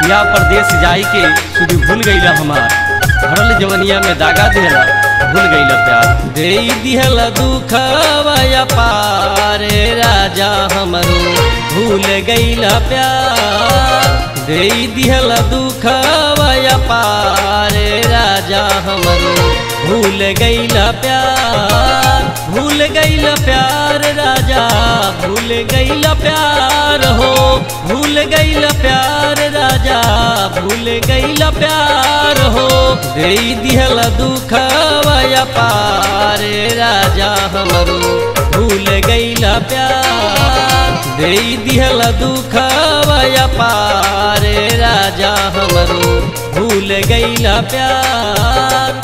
या परदेश जाई के सुधी भूल गईला हमार भरल जवनिया में दागा देला भूल गईला प्यार दे दिहला दुखवा पारे राजा हमरो भूल गईला प्यार दे दिहला दुखवा पारे राजा हमरो भूल गईला प्यार भूल गईला प्यार राजा भूल गईला प्यार हो भूल गईला प्यार राजा भूल गईला प्यार हो दे दिहला दुखवा पारे राजा हमरो भूल गईला प्यार दे दिहला दुखवा पारे राजा हमरो भूल गईला प्यार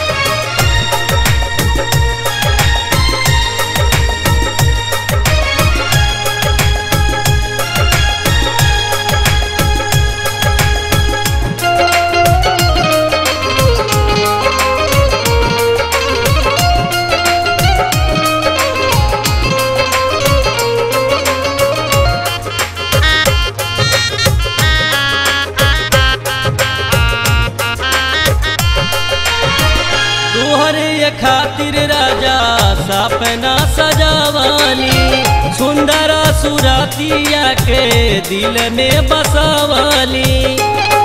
खातिर राजा सपना सजावाली सुंदरा सुरातिया के दिल में बसावाली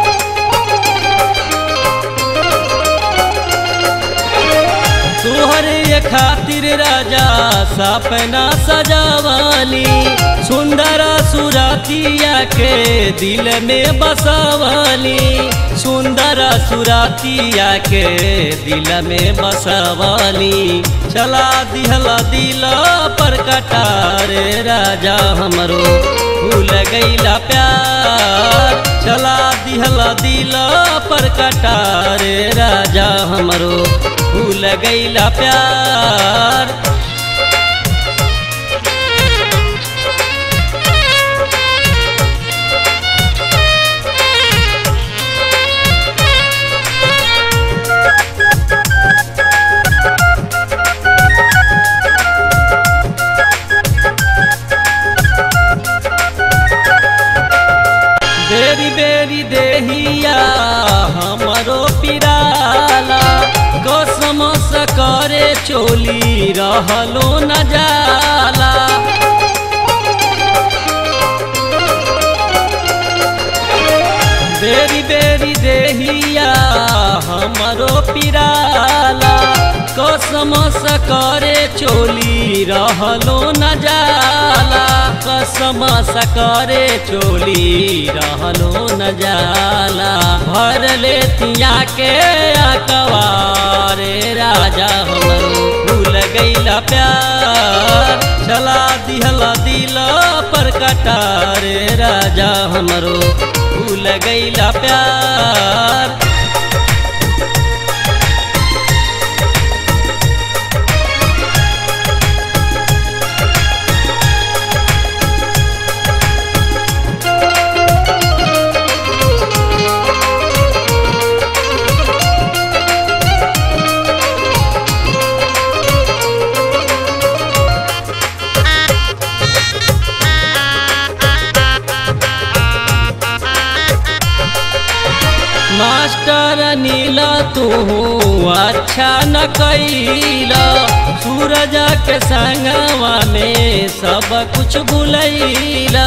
तुहरे खातिर राजा सपना सजावाली सुंदरा सुरातिया के दिल में बसावाली सुंदरा सुरातिया के दिल में बसावाली चला दिहला दिला पर कटारे राजा हमरो भूल गईला प्यार चला दिहला दिला पर कटारे राजा हमरो भूल गईला प्यार बेरी बेरी देहिया हमरो पिराला कसम से करे चोली रहलो न जाला बेरी बेरी देहिया हमरो पिराला कसम से करे चोली रहलो न जाला कसम से करे चोली रहलो न जाला भर लेतिया के अकवारे राजा हमरो भूल गईला प्यार चला दिहला दिला पर कटारे राजा हमरो भूल गईला प्यार मास्टर नीला तू अच्छा न कैला सूरज के संगवा में सब कुछ भूलैला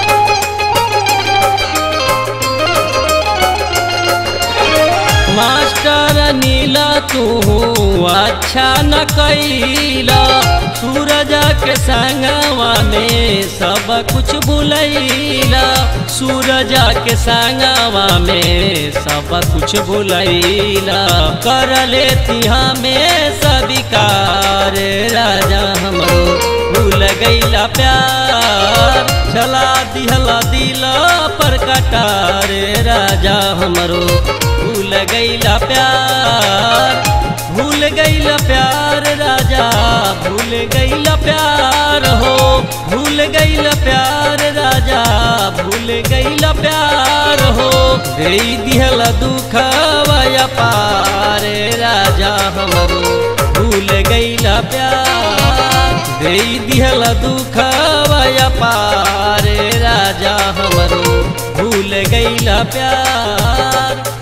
मास्टर नीला तू अच्छा न कैला सूरज के संगवा में सब कुछ भूलैला सूरज के संगवा में सब कुछ भूलैला कर लेती हमें स्वीकार राजा हमरो भूल गईला प्यार चला दिहला दिला पर कटारे राजा हमरो भूल गईला प्यार भूल गईला प्यार राजा भूल गईला प्यार हो भूल गईला प्यार राजा भूल गईला प्यार हो दे दिहला दुखवा पारे राजा हमरो भूल गईला प्यार दे दिहल दुखवा पार राजा हमरो भूल गईला प्यार।